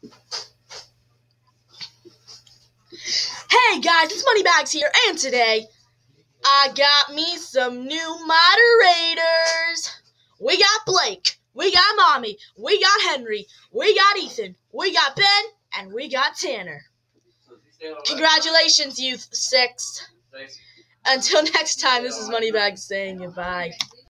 Hey guys, it's Moneybags here, and today I got me some new moderators. We got Blake, we got Mommy, we got Henry, we got Ethan, we got Ben, and we got Tanner. Congratulations, Youth 6. Until next time, this is Moneybags saying goodbye.